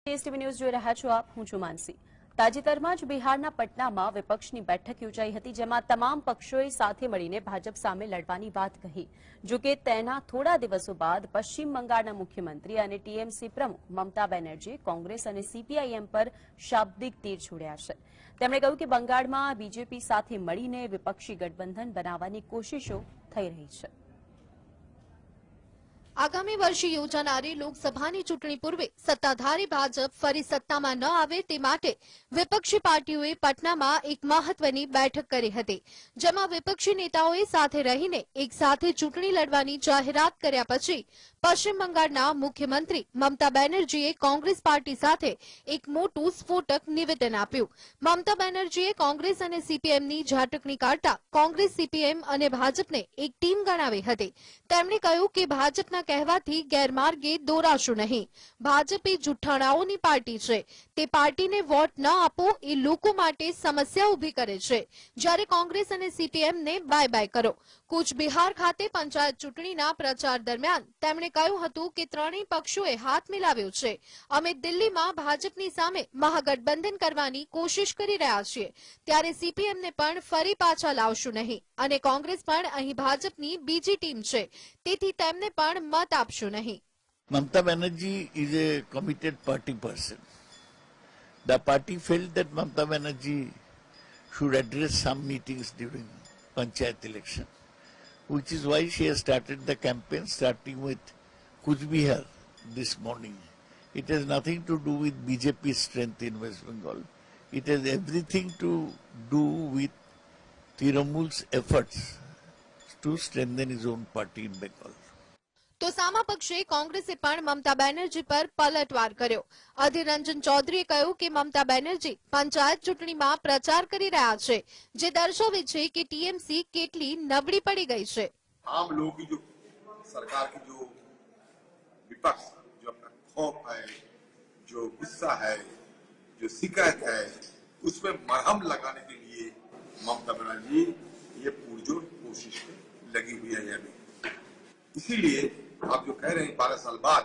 STV news જોઈ રહ્યા છો આપ, હું છું માનસી। તાજેતરમાં જ બિહારના પટનામાં વિપક્ષની બેઠક યોજાઈ હતી, જેમાં તમામ પક્ષોએ સાથે મળીને ભાજપ સામે લડવાની વાત કહી। જો કે તેના થોડા દિવસો બાદ પશ્ચિમ બંગાળના મુખ્યમંત્રી અને ટીએમસી પ્રમુખ મમતા બેનર્જીએ કોંગ્રેસ અને સીપીઆઈએમ પર શાબ્દિક તીર છોડ્યા છે। તેમણે કહ્યું કે બંગાળમાં બીજેપી સાથે મળીને વિપક્ષી ગઠબંધન બનાવવાની કોશિશો થઈ રહી છે। आगामी वर्षे योजानारी लोकसभानी चूंटणी पूर्वे सत्ताधारी भाजप फरी सत्तामां न आवे ते माटे विपक्षी पार्टीओए पटनामां एक महत्वनी बैठक करी हती, जेमां विपक्षी नेताओए साथे रहीने एक साथे चूंटणी लड़वानी जाहेरात कर्या पछी पश्चिम बंगाळना मुख्यमंत्री ममता बेनर्जीए कांग्रेस पार्टी साथे एक मोटुं स्फोटक निवेदन आप्युं। ममता बेनर्जीए कांग्रेस अने सीपीएमनी झाटकणी काढता कांग्रेस, सीपीएम अने भाजपने एक टीम गणावी हती। તેમણે કહ્યું કે ભાજપના કહેવાથી ગેરમાર્ગે દોરાશો નહીં। ભાજપ એ જુઠ્ઠાણાઓની પાર્ટી છે, તે પાર્ટીને વોટ ન આપો એ લોકો માટે સમસ્યા ઊભી કરે છે, જ્યારે કોંગ્રેસ અને સીપીએમને બાય બાય કરો। કૂચ બિહાર ખાતે પંચાયત ચૂંટણીના પ્રચાર દરમિયાન તેમણે કહ્યું હતું કે ત્રણેય પક્ષોએ હાથ મિલાવ્યો છે। અમે દિલ્હીમાં ભાજપની સામે મહાગઠબંધન કરવાની કોશિશ કરી રહ્યા છીએ, ત્યારે સીપીએમને પણ ફરી પાછા લાવશું નહીં અને કોંગ્રેસ પણ અહીં ભાજપની બીજી ટીમ છે, તેથી તેમને પણ મત આપશું નહીં। Mamata Banerjee is a committed party person. The party felt that Mamata Banerjee should address some meetings during Panchayat election, which is why she has started the campaign, starting with Cooch Behar this morning. It has nothing to do with BJP's strength in West Bengal. It has everything to do with Trinamool's efforts to strengthen his own party in Bengal. તો સામા પક્ષે કોંગ્રેસે પણ મમતા બેનર્જી પર પલટવાર કર્યો। અધીર રંજન ચૌધરીએ કહ્યું કે મમતા બેનર્જી પંચાયત ચૂંટણીમાં પ્રચાર કરી રહ્યા છે, જે દર્શાવે છે કે ટીએમસી કેટલી નબળી પડી ગઈ છે। आम लोगों की जो सरकार की जो विपक्ष जो अपना खौफ है, जो गुस्सा है, जो शिकायत है, उसमें मरहम लगाने के लिए ममता बनर्जी ये पुरजोर कोशिश में लगी हुई है। इसीलिए आप जो कह रहे हैं 12 साल बाद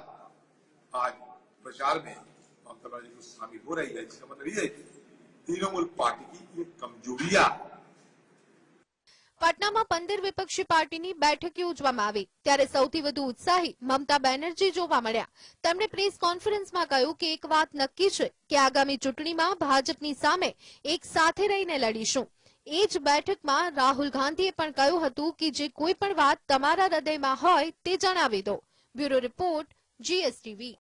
आज प्रचार में ममता बनर्जी को शामिल हो रही है, इसका मतलब ये है कि तृणमूल पार्टी की ये कमजोरियां। પટનામાં 15 વિપક્ષી પાર્ટીની બેઠક યોજવામાં આવી, ત્યારે સૌથી વધુ ઉત્સાહી મમતા બેનર્જી જોવા મળ્યા। તેમણે પ્રેસ કોન્ફરન્સમાં કહ્યું કે એક વાત નક્કી છે કે આગામી ચૂંટણીમાં ભાજપની સામે એક સાથે રહીને લડીશું। એ જ બેઠકમાં રાહુલ ગાંધીએ પણ કહ્યું હતું કે જે કોઈ પણ વાત તમારા હૃદયમાં હોય તે જણાવી દો। Bureau report, GSTV।